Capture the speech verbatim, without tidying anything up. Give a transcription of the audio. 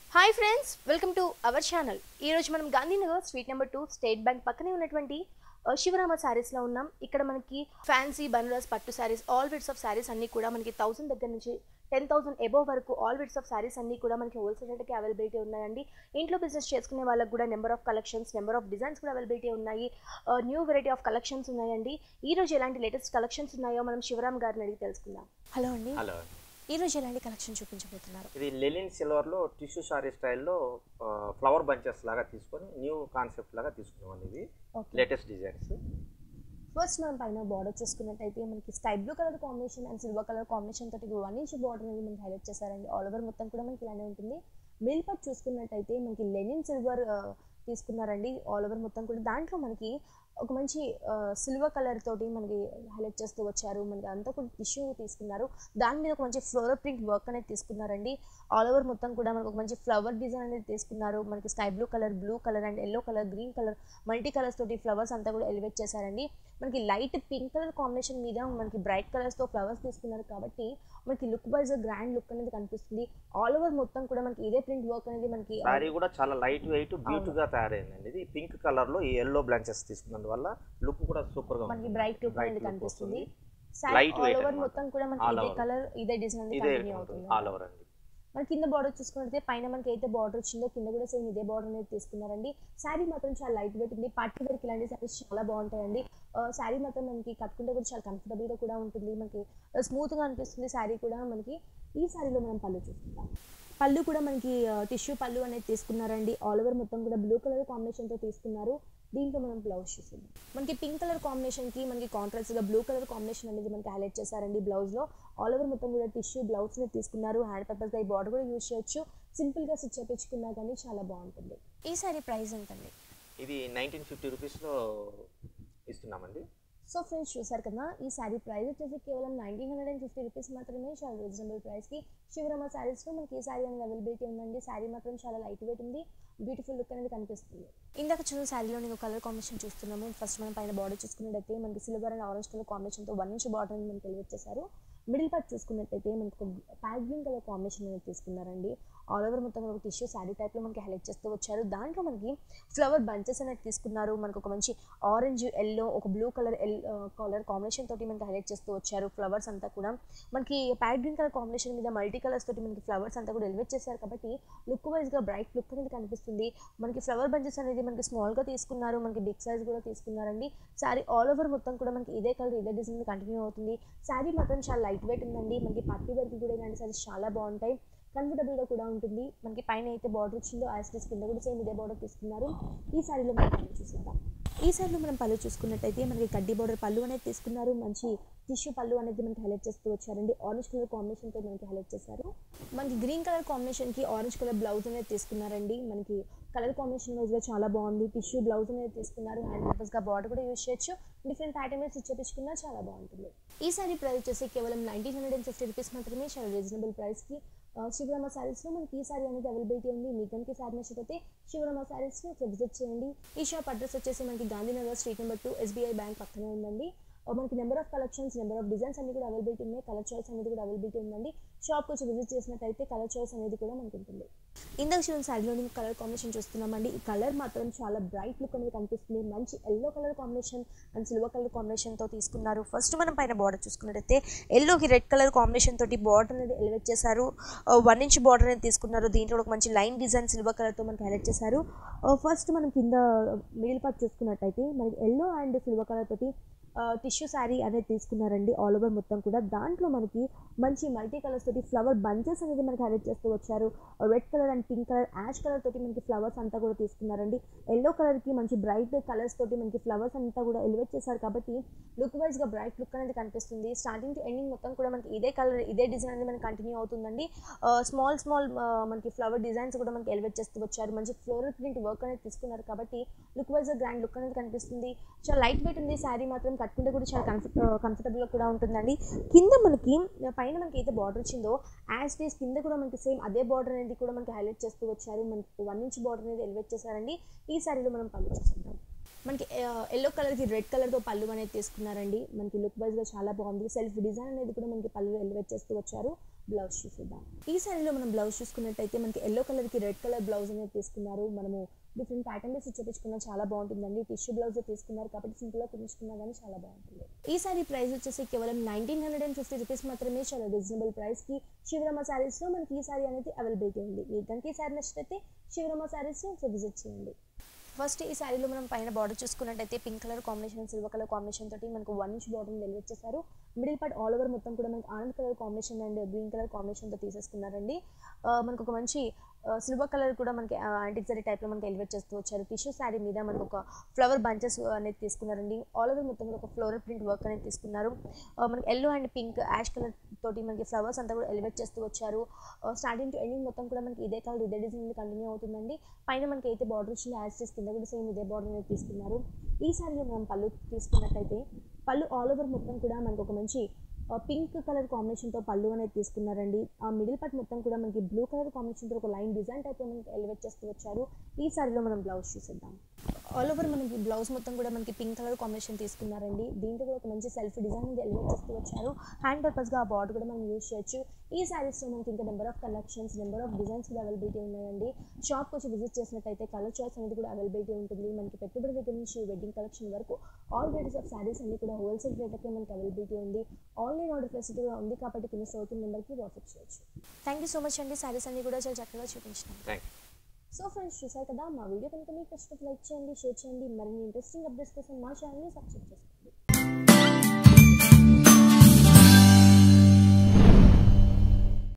Hi friends, welcome to our channel. ఈరోజు మనం Gandhinagar street number two state bank పక్కనే ఉన్నటువంటి శివరామ శారీస్లో ఉన్నాం. ఇక్కడ మనకి ఫ్యాన్సీ బనారస్ పట్టు sarees, all kinds of sarees అన్నీ కూడా మనకి థౌసండ్ దగ్గర నుంచి టెన్ థౌసండ్ ఎబోవ్ వరకు ఆల్ విడ్స్ ఆఫ్ శారీస్ అన్నీ కూడా మనకి హోల్సేల్ రేట్కి అవైలబిలిటీ ఉన్నాయండి. ఇంట్లో బిజినెస్ చేసుకునే వాళ్ళకి కూడా number of collections, number of designs కూడా అవైలబిలిటీ ఉన్నాయి. న్యూ వెరైటీ ఆఫ్ కలెక్షన్స్ ఉన్నాయండి. ఈ రోజు ఎలాంటి లేటెస్ట్ కలెక్షన్స్ ఉన్నాయో మనం శివరామ్ గారిని అడిగి తెలుసుకుందాం. హలో అండి. హలో. ఈ రోజు ఎలాంటి కలెక్షన్ చూపించబోతున్నారు? ఇది లెనిన్ సిల్వర్లో టిష్యూ సారీ స్టైల్లో ఫ్లవర్ బంచెస్ లాగా తీసుకొని న్యూ కాన్సెప్ట్ లాగా తీసుకున్నాం. ఇది లేటెస్ట్ డిజైన్స్. ఫస్ట్ మనం పైన బార్డర్ చూసుకున్నట్టయితే మనకి sky blue colour combination and silver colour combination తోటి వన్ ఇంచ్ బార్డర్ అనేది మనకి హైలైట్ చేశారండి. ఆల్ ఓవర్ మొత్తం కూడా మనకి ఇలానే ఉంటుంది. మిల్ పట్ చూసుకున్నట్టయితే మనకి లెనిన్ సిల్వర్ తీసుకున్నారండి. ఆల్ ఓవర్ మొత్తం కూడా దాంట్లో మనకి ఒక మంచి సిల్వర్ కలర్ తోటి మనకి హైలైట్ చేస్తూ వచ్చారు. మనకి అంతా కూడా టిష్యూ తీసుకున్నారు. దాని మీద ఒక మంచి ఫ్లోరల్ ప్రింట్ వర్క్ అనేది తీసుకున్నారండి. ఆల్ ఓవర్ మొత్తం కూడా మనకు ఒక మంచి ఫ్లవర్ డిజైన్ అనేది తీసుకున్నారు. మనకి sky blue colour, blue colour and yellow colour, green colour, multi colours తోటి ఫ్లవర్స్ అంతా కూడా ఎలివేట్ చేశారండి. మనకి లైట్ పింక్ కలర్ కాంబినేషన్ మీద మనకి బ్రైట్ కలర్స్తో ఫ్లవర్స్ తీసుకున్నారు కాబట్టి మనకి లుక్ వైజ్ గ్రాండ్ లుక్ అనేది కనిపిస్తుంది. ఆల్ ఓవర్ మొత్తం కూడా మనకి ఇదే ప్రింట్ వర్క్ అనేది మనకి సారీ కూడా చాలా లైట్ వెయిట్ బ్యూటిఫుల్ గా తయారైందండి. ఇది పింక్ కలర్ లో ఈ ఎల్లో బ్లాంచెస్ తీసుకున్నందు వల్ల లుక్ కూడా సూపర్ గా మనకి బ్రైట్ లుక్ అనేది కనిపిస్తుంది. సారీ ఆల్ ఓవర్ మొత్తం కూడా మనకి ఇదే కలర్, ఇదే డిజైన్ అనేది కంటిన్యూ అవుతుంది. ఆల్ ఓవర్ అండి. మన కింద బార్డర్ చూసుకుంటే పైన మనకి అయితే బార్డర్ వచ్చిందో కింద కూడా సేమ్ ఇదే బార్డర్ అనేది తీసుకున్నారండి. శారీ మాత్రం చాలా లైట్ వెయిట్ ఉంది. పార్టీ వేర్కి ఇలాంటి శారీస్ చాలా బాగుంటాయండి. శారీ మాత్రం మనకి కట్టుకుంటే కూడా చాలా కంఫర్టబుల్గా కూడా ఉంటుంది. మనకి స్మూత్గా అనిపిస్తుంది శారీ కూడా. మనకి ఈ శారీలో మనం పళ్ళు చూసుకుంటాం. పళ్ళు కూడా మనకి టిష్యూ పళ్ళు అనేది తీసుకున్నారండి. ఆల్ ఓవర్ మొత్తం కూడా బ్లూ కలర్ కాంబినేషన్తో తీసుకున్నారు. దీంట్లో మనం బ్లౌజ్ చూస్తున్నాం. మనకి పింక్ కలర్ కాంబినేషన్కి మనకి కాంట్రాస్ట్గా బ్లూ కలర్ కాంబినేషన్ అనేది మనకి హైలైట్ చేశారండి బ్లౌజ్లో. ఆల్ ఓవర్ మొత్తం కూడా టిష్యూ బ్లౌజ్ని తీసుకున్నారు. హ్యాండ్ పర్పస్గా ఈ బార్డర్ కూడా యూజ్ చేయొచ్చు. సింపుల్గా స్టిచ్ చేయించుకున్నా కానీ చాలా బాగుంటుంది. ఈ సారీ ప్రైస్ ఎంతండి? ఇది నైన్టీన్ ఫిఫ్టీ రూపీస్లో ఇస్తున్నామండి. సో ఫ్రెండ్స్ చూసారు కదా, ఈ శారీ ప్రైస్ వచ్చేసి కేవలం nineteen hundred and fifty rupees మాత్రమే. చాలా రీజనబుల్ ప్రైస్కి శివరామ శారీస్లో మనకి ఈ శారీ అనేది అవైలబిలిటీ ఉందండి. శారీ మాత్రం చాలా లైట్ వెయిట్ ఉంది. బ్యూటిఫుల్ లుక్ అనేది కనిపిస్తుంది. ఇందాక చూసిన శారీలో నేను కలర్ కాంబినేషన్ చూస్తున్నాము. ఫస్ట్ మనం పైన బార్డర్ చూసుకున్నట్టయితే మనకి సిల్వర్ అండ్ ఆరెంజ్ కలర్ కాంబినేషన్తో వన్ ఇంచ్ బార్డర్ అనేది మనకి ఎలివేట్ చేశారు. మిడిల్ పార్ట్ చూసుకున్నట్టయితే మనకి ఒక ప్యాక్ గ్రీన్ కలర్ కాంబినేషన్ అనేది తీసుకున్నారండి. ఆల్ ఓవర్ మొత్తం ఒక టిష్యూ శారీ టైప్లో మనకి హైలైట్ చేస్తూ వచ్చారు. దాంట్లో మనకి ఫ్లవర్ బంచెస్ అనేది తీసుకున్నారు. మనకు ఒక మంచి ఆరెంజ్, ఎల్లో, ఒక బ్లూ కలర్ ఎల్ కలర్ కాంబినేషన్ తోటి మనకి హైలైట్ చేస్తూ వచ్చారు. ఫ్లవర్స్ అంతా కూడా మనకి ప్యాక్ గ్రీన్ కలర్ కాంబినేషన్ మీద మల్టీ కలర్స్ తోటి మనకి ఫ్లవర్స్ అంతా కూడా ఎలివేట్ చేశారు కాబట్టి లుక్ వైజ్గా బ్రైట్ లుక్ అనేది కనిపిస్తుంది. మనకి ఫ్లవర్ బంచెస్ అనేది మనకి స్మాల్గా తీసుకున్నారు. మనకి బిగ్ సైజ్ కూడా తీసుకున్నారండి. శారీ ఆల్ ఓవర్ మొత్తం కూడా మనకి ఇదే కలర్, ఇదే డిజైన్ కంటిన్యూ అవుతుంది. శారీ మాత్రం చాలా లైట్ వెయిట్ ఉందండి. మనకి పార్టీ వేర్కి కూడా ఇలాంటి శారీస్ చాలా బాగుంటాయి. కంఫర్టబుల్గా కూడా ఉంటుంది. మనకి పైన అయితే బార్డర్ వచ్చిందో యాజ్ ఇట్ ఈస్ కింద కూడా సేమ్ ఇదే బార్డర్ తీసుకున్నారు. ఈ శారీలో మనం పళ్ళు చూసుకుందాం. ఈ శారీలో మనం పళ్ళు చూసుకున్నట్టయితే మనకి కడ్డీ బార్డర్ పళ్ళు అనేది తీసుకున్నారు. మంచి టిష్యూ పళ్ళు అనేది మనకి హైలైట్ చేస్తూ వచ్చారండి. ఆరెంజ్ కలర్ కాంబినేషన్తో మనకి హైలైట్ చేశారు. మనకి గ్రీన్ కలర్ కాంబినేషన్కి ఆరెంజ్ కలర్ బ్లౌజ్ అనేది తీసుకున్నారండి. మనకి కలర్ కాంబినేషన్ వైజ్గా చాలా బాగుంది. టిష్యూ బ్లౌజ్ అనేది తీసుకున్నారు. హ్యాండ్ పర్పస్గా బార్డర్ కూడా యూజ్ చేయొచ్చు. డిఫరెంట్ ప్యాటర్న్ స్టిచ్ చేయించుకున్నా చాలా బాగుంటుంది. ఈ శారీ ప్రైస్ వచ్చేసి కేవలం nineteen hundred and fifty rupees మాత్రమే. చాలా రీజనబుల్ ప్రైస్కి శివరామ శారీస్లో మనకి ఈ శారీ అనేది అవైలబిలిటీ ఉంది. మీకు కనుక శారీ నచ్చితే శివరామ శారీస్ని విజిట్ చేయండి. ఈ షాప్ అడ్రస్ వచ్చేసి మనకి Gandhinagar street number two SBI bank పక్కనే ఉందండి. మనకి number of collections, number of designs అన్ని కూడా అవైలబిలిటీ ఉన్నాయి. కలర్ చాయిస్ అనేది కూడా అవైలబిలిటీ ఉందండి. షాప్కి వచ్చి విజిట్ చేసినట్టయితే కలర్ చాయిస్ అనేది కూడా మనకు ఉంటుంది. ఇందాక చూసిన శారీలో నేను కలర్ కాంబినేషన్ చూస్తున్నామండి. ఈ కలర్ మాత్రం చాలా బ్రైట్ లుక్ అనేది కనిపిస్తుంది. మంచి yellow colour combination and silver colour కాంబినేషన్తో తీసుకున్నారు. ఫస్ట్ మనం పైన బార్డర్ చూసుకున్నట్టయితే ఎల్లోకి రెడ్ కలర్ కాంబినేషన్ తోటి బార్డర్ అనేది ఎలివేట్ చేశారు. వన్ ఇంచ్ బార్డర్ అనేది తీసుకున్నారు. దీంట్లో ఒక మంచి లైన్ డిజైన్ సిల్వర్ కలర్తో మనకి హైలైట్ చేశారు. ఫస్ట్ మనం కింద మిడిల్ పార్ట్ చూసుకున్నట్టయితే మనకి ఎల్లో అండ్ సిల్వర్ కలర్ తోటి టిష్యూ శారీ అనేది తీసుకున్నారండి. ఆల్ ఓవర్ మొత్తం కూడా దాంట్లో మనకి మంచి మల్టీ కలర్స్ తోటి ఫ్లవర్ బంచెస్ అనేది మనకి హైలైట్ చేస్తూ వచ్చారు. Red colour and pink colour, ash colour తోటి మనకి ఫ్లవర్స్ అంతా కూడా తీసుకున్నారండి. ఎల్లో కలర్కి మంచి బ్రైట్ కలర్స్ తోటి మనకి ఫ్లవర్స్ అంతా కూడా ఎలివేట్ చేశారు కాబట్టి లుక్ వైజ్గా బ్రైట్ లుక్ అనేది కనిపిస్తుంది. స్టార్టింగ్ టు ఎండింగ్ మొత్తం కూడా మనకి ఇదే కలర్, ఇదే డిజైన్ అనేది మనకి కంటిన్యూ అవుతుందండి. స్మాల్ స్మాల్ మనకి ఫ్లవర్ డిజైన్స్ కూడా మనకి ఎలివేట్ చేస్తూ వచ్చారు. మంచి ఫ్లోరల్ ప్రింట్ వర్క్ అనేది తీసుకున్నారు కాబట్టి లుక్ వైజ్గా గ్రాండ్ లుక్ అనేది కనిపిస్తుంది. చాలా లైట్ వెయిట్ ఉంది. శారీ మాత్రం కట్టుకుంటే కూడా చాలా కంఫర్ట్ కంఫర్టబుల్గా కూడా ఉంటుందండి. కింద మనకి పైన మనకి అయితే బార్డర్ వచ్చిందో యాజ్ ఇట్ ఈస్ కింద కూడా మనకి సేమ్ అదే బార్డర్ అనేది కూడా మనకి హైలైట్ చేస్తూ వచ్చారు. మనకి వన్ ఇంచ్ బార్డర్ అనేది ఎలివేట్ చేశారండి. ఈ శారీలో మనం పళ్ళు చూసుకుంటాం. మనకి ఎల్లో కలర్కి రెడ్ కలర్తో పళ్ళు అనేది తీసుకున్నారండి. మనకి లుక్ వైజ్గా చాలా బాగుంది. సెల్ఫ్ డిజైన్ అనేది కూడా మనకి పళ్ళు ఎలివేట్ చేస్తూ వచ్చారు. బ్లౌజ్ చూసేద్దాం. ఈ శారీలో మనం బ్లౌజ్ చూసుకున్నట్టయితే మనకి ఎల్లో కలర్కి రెడ్ కలర్ బ్లౌజ్ అనేది తీసుకున్నారు. మనము డిఫరెంట్ ప్యాటర్న్ స్టిచ్ చేయించుకున్నా చాలా బాగుంటుందండి. టిష్యూ బ్లౌజ్ తీసుకున్నారు కాబట్టి సింపుల్గా కుట్టించుకున్నా కానీ చాలా బాగుంటుంది. ఈ శారీ ప్రైస్ వచ్చేసి కేవలం nineteen hundred and fifty rupees మాత్రమే. చాలా రీజనబుల్ ప్రైస్కి శివరామ శారీస్లో మనకి ఈ శారీ అనేది అవైలబిలిటీ ఉంది. మీకు కనుక ఈ శారీ నచ్చితే శివరామ శారీస్ని ఒకసారి విజిట్ చేయండి. ఫస్ట్ ఈ శారీలో మనం పైన బార్డర్ చూసుకున్నట్టయితే pink colour combination silver colour combination తోటి మనకు వన్ ఇంచ్ బార్డర్ డెలివర్ చేశారు. మిడిల్ పార్ట్ ఆల్ ఓవర్ మొత్తం కూడా మనకి ఆనంద్ colour combination and green colour కాంబినేషన్తో తీసేసుకున్నారండి. మనకు ఒక మంచి సిల్వర్ కలర్ కూడా మనకి యాంటిక్ జరీ టైప్లో మనకి ఎలివేట్ చేస్తూ వచ్చారు. టిష్యూ శారీ మీద మనకు ఒక ఫ్లవర్ బంచెస్ అనేది తీసుకున్నారండి. ఆల్ ఓవర్ మొత్తం కూడా ఒక ఫ్లోరల్ ప్రింట్ వర్క్ అనేది తీసుకున్నారు. మనకి yellow and pink ash colour తోటి మనకి ఫ్లవర్స్ అంతా కూడా ఎలివేట్ చేస్తూ వచ్చారు. స్టార్టింగ్ టు ఎండింగ్ మొత్తం కూడా మనకి ఇదే కలర్ ఇదే డిజైన్ కంటిన్యూ అవుతుందండి. పైన మనకి అయితే బార్డర్ వచ్చింది యాజ్ చేసి కింద కూడా సేమ్ ఇదే బార్డర్ అనేది తీసుకున్నారు. ఈ శారీలో మనం పళ్ళు తీసుకున్నట్టయితే పళ్ళు ఆల్ ఓవర్ మొత్తం కూడా మనకు ఒక మంచి పింక్ కలర్ కాంబినేషన్తో పళ్ళు అనేది తీసుకున్నారండి. ఆ మిడిల్ పార్ట్ మొత్తం కూడా మనకి బ్లూ కలర్ కాంబినేషన్తో ఒక లైన్ డిజైన్ టైప్లో మనకి ఎలివేట్ చేస్తూ వచ్చారు. ఈ శారీలో మనం బ్లౌజ్ చూసేద్దాం. ఆల్ ఓవర్ మనకి బ్లౌజ్ మొత్తం కూడా మనకి పింక్ కలర్ కాంబినేషన్ తీసుకున్నారండి. దీంట్లో కూడా ఒక మంచి సెల్ఫ్ డిజైన్ అనేది ఎలివేట్ చేస్తూ వచ్చారు. హ్యాండ్ పర్పస్గా ఆ బార్డర్ కూడా మనం యూజ్ చేయొచ్చు. ఈ శారీస్లో మనకి ఇంకా number of collections number of designs కూడా అవైలబిలిటీ ఉన్నాయండి. షాప్కి వచ్చి విజిట్ చేసినట్టయితే కలర్ చాయిస్ అనేది కూడా అవైలబిలిటీ ఉంటుంది. మనకి పెట్టుబడి దగ్గర నుంచి వెడ్డింగ్ కలెక్షన్ వరకు ఆల్ వెరైటీస్ ఆఫ్ శారీస్ అన్ని కూడా హోల్సేల్ రేట్లకే మనకి అవైలబిలిటీ ఉంది. ఆన్లైన్ ఆర్డర్ ఫెసిలిటీ కూడా ఉంది కాబట్టి కింద స్టోర్ నెంబర్కి వాట్సాప్ చేయొచ్చు. థ్యాంక్ యూ సో మచ్ అండి. శారీస్ అన్ని కూడా చాలా చక్కగా చూపించినాం. సో ఫ్రెండ్స్, చూసారు కదా మా వీడియో కనుక మీకు నచ్చినట్లయితే లైక్ చేయండి, షేర్ చేయండి. మరిన్ని ఇంట్రెస్టింగ్ అప్డేట్స్ కోసం మా ఛానల్ని సబ్స్క్రైబ్ చేసుకోండి.